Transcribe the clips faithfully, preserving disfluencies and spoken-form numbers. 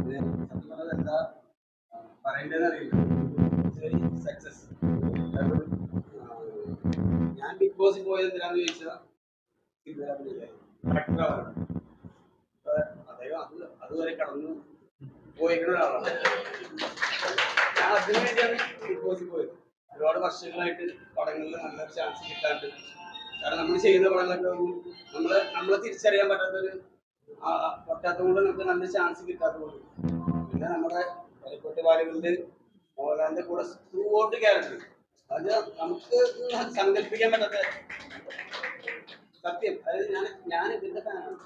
സത്യം പറഞ്ഞാൽ എന്താ പറയേണ്ടതെന്ന് അറിയില്ല. Very success. ഞാൻ ബിഗ് ബോസിൽ പോയത് എന്തിനാന്ന് ചോദിച്ചാൽ ഡയറക്ടറാണ്. അദ്ദേഹം അത് അതുവരെ കടന്നു പോയിരിക്കുന്ന ഒരാളാണ്. ഞാൻ അതിനു വേണ്ടിയാണ് ബിഗ് ബോസിൽ പോയത്. ഒരുപാട് വർഷങ്ങളായിട്ട് പടങ്ങളിൽ നല്ലൊരു ചാൻസ് കിട്ടാണ്ട്, കാരണം നമ്മൾ ചെയ്യുന്ന പടങ്ങളൊക്കെ നമ്മളെ നമ്മളെ തിരിച്ചറിയാൻ പറ്റാത്തൊരു പറ്റാത്തത് കൊണ്ട് നമുക്ക് നല്ല ചാൻസ് കിട്ടാത്തത് കൊണ്ട്, പിന്നെ നമ്മുടെ കരിക്കോട്ട് ബാലകളുടെ മോഹൻലാലിന്റെ കൂടെ ത്രൂ ഔട്ട് ക്യാരക്ടർ അത് നമുക്ക് സങ്കല്പിക്കാൻ പറ്റാത്ത സത്യം. അതായത് ഞാൻ ഞാൻ ഇതിന്റെ ഫാനാണ്.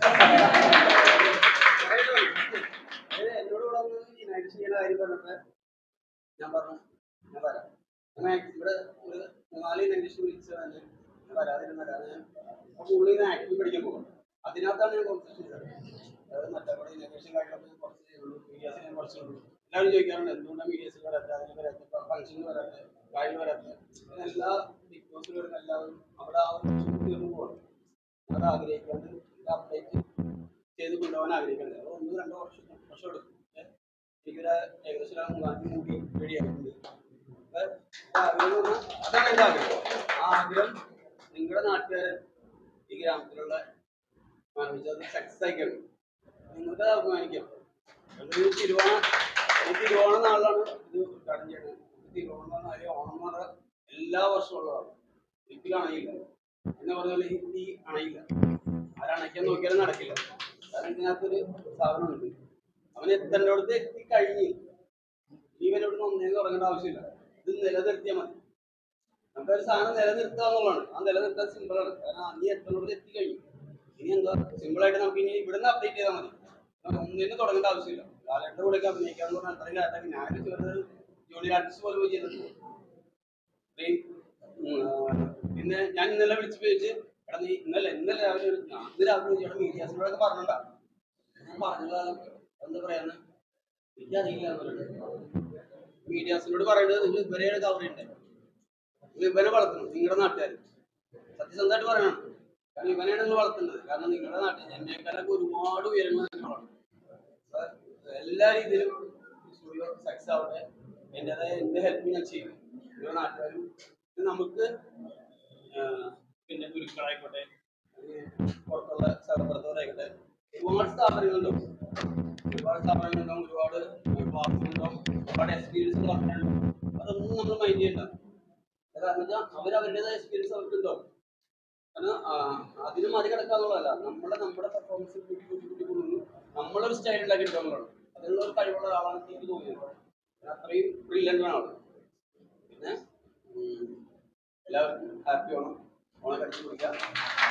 അതായത് എന്നോട് ഇവിടെ ഒന്ന് ഈ നൈറ്റ് ചെയ്യുന്ന കാര്യം പറഞ്ഞപ്പോൾ ഞാൻ പറഞ്ഞു ഞാൻ വരാം. ഞാൻ ഇവിടെ ഒരു മൂന്നാല് നൈറ്റ് വിളിച്ച തന്നെ ഞാൻ വരാതിരുന്നതാണ്. ഞാൻ സ്കൂളിൽ നിന്ന് ആക്ടിങ് പഠിക്കാൻ പോകും. അതിനകത്താണ് ഞാൻ കുറച്ച് ചെയ്തത്. അതായത് മറ്റേ ഇനോവേഷൻ കാര്യങ്ങളൊക്കെ കുറച്ച് ചെയ്യുള്ളൂ. മീഡിയാസിൽ ഞാൻ കുറച്ചുള്ളൂ. എല്ലാവരും ചോദിക്കാറുണ്ട് എന്തുകൊണ്ടാണ് മീഡിയാസിൽ വരാത്ത, അതിന് വരാത്ത, ഫംഗ്ഷനിൽ വരാത്ത, കാര്യം വരാത്ത. എല്ലാ ബിഗ് ബോസിൽ വരുന്ന എല്ലാവരും അവിടെ ആ ഒരു തീർന്നു പോകണം. അത് ആഗ്രഹിക്കാണ്ട് അപ്ഡേറ്റ് ചെയ്ത് കൊണ്ടുപോകാൻ ആഗ്രഹിക്കുന്നത്. അത് ഒന്നും രണ്ടോ വർഷം വർഷം എടുക്കും. എനിക്കൊരു ഏകദേശം മൂന്നാം മൂടി റെഡിയായിട്ടുണ്ട്. ആഗ്രഹം അതാണ് എൻ്റെ ആഗ്രഹം. ആ ആഗ്രഹം നിങ്ങളുടെ നാട്ടുകാരൻ ഈ ഗ്രാമത്തിലുള്ള അത് സക്സസ് ആയിക്കാണ്. നിങ്ങൾക്ക് അത് അഭിമാനിക്കാം. ഒരു തിരുവോണ ഈ തിരുവോണ നാളിലാണ് ഇത് ഉദ്ഘാടനം ചെയ്യുന്നത്. തിരുവോണ നാളെ ഓണം എന്ന് പറഞ്ഞാൽ എല്ലാ വർഷവും ഉള്ളതാണ്. ഹിന്ദി അണയില്ല എന്ന് പറഞ്ഞാൽ ഹിന്ദി അണയില്ല. ആരണയ്ക്കാൻ നോക്കിയാലും നടക്കില്ല. കാരണം ഇതിനകത്തൊരു സാധനമുണ്ട്. അവന് എത്തേണ്ടടുത്ത് എത്തിക്കഴിഞ്ഞ് ഇവനോട് ഒന്നേന്ന് തുടങ്ങേണ്ട ആവശ്യമില്ല. ഇത് നിലനിർത്തിയാൽ മതി. നമുക്കൊരു സാധനം നിലനിർത്തുക എന്നുള്ളതാണ്. ആ നിലനിർത്താൻ സിമ്പിളാണ്. കാരണം നീ എത്തേണ്ടടുത്ത് എത്തിക്കഴിഞ്ഞു. ഇനി എന്താ സിമ്പിളായിട്ട് നമുക്ക് ഇനി ഇവിടുന്ന് അപ്ഡേറ്റ് ചെയ്താൽ മതി. ഒന്നിനും തുടങ്ങേണ്ട ആവശ്യമില്ല. ലാലേട്ടൻ്റെ കൂടെയൊക്കെ അഭിനയിക്കാന്ന് പറഞ്ഞാൽ അത്രയും കാലത്തൊക്കെ ഞാനൊക്കെ ചെറുത് ജൂനിയർ ആർട്ടിസ്റ്റ് പോലെ പോയി ചെയ്തിട്ടുണ്ട്. പിന്നെ ഞാൻ ഇന്നലെ വിളിച്ച് ചോദിച്ച് എടാ നീ ഇന്നലെ ഇന്നലെ രാവിലെ ഇന്ന് രാവിലെ ചോദിച്ചാൽ മീഡിയാസിനോടൊക്കെ പറഞ്ഞോണ്ടാ. ഞാൻ പറഞ്ഞ എന്താ പറയാന്ന് എനിക്കറിയില്ല എന്ന് പറയുന്നത്. മീഡിയാസിനോട് പറയുന്നത് നിങ്ങൾ ഇവരെയാണ് കവർ ചെയ്യണ്ടേ, ഇവനെ വളർത്തണം നിങ്ങളുടെ നാട്ടുകാർ. സത്യസന്ധമായിട്ട് പറയണം. കാരണം ഇവനെയാണ് നിങ്ങൾ വളർത്തേണ്ടത്. കാരണം നിങ്ങളുടെ നാട്ടിൽ എന്നെക്കാളൊക്കെ ഒരുപാട് ഉയരങ്ങൾ നിങ്ങളാണ്. എല്ലാ രീതിയിലും സ്റ്റുഡിയോ സക്സസ് ആവട്ടെ. എൻ്റെതായ എൻ്റെ ഹെൽപ്പ് ഞാൻ ചെയ്യും. നിങ്ങളുടെ നാട്ടുകാരും നമുക്ക് പിന്നെ ഗുരുക്കളായിക്കോട്ടെ, പുറത്തുള്ള സഹപ്രവർത്തകരായിക്കോട്ടെ, ഒരുപാട് സ്ഥാപനങ്ങളുണ്ടാവും. ഒരുപാട് സ്ഥാപനങ്ങളുണ്ടാവും, ഒരുപാട് ക്ലാസ്സുകളുണ്ടാവും, ഒരുപാട് എക്സ്പീരിയൻസ് പറഞ്ഞിട്ടുണ്ടാവും. അതൊന്നും നമ്മൾ മൈൻഡ് ചെയ്യണ്ട. കാരണം വെച്ചാൽ അവരവരുടേതായ എക്സ്പീരിയൻസ് അവർക്കുണ്ടാവും. കാരണം അതിന് മറികടക്കാന്നുള്ളതല്ല, നമ്മളെ നമ്മുടെ പെർഫോമൻസ് കൂട്ടി കൂട്ടി കൂട്ടി കൊണ്ടു നമ്മളൊരു സ്റ്റൈൽ ഉണ്ടാക്കി എടുക്കാന്നുള്ളതാണ്. അതിനുള്ള ഒരു കഴിവുള്ള ഒരാളാണ് എനിക്ക് തോന്നിയത്. അത്രയും ബ്രില്യൻ്റ് ആണ് ആള്. പിന്നെ എല്ലാവർക്കും ഹാപ്പി ഓണം. ഓണം കടിച്ചു കൊടുക്കുക.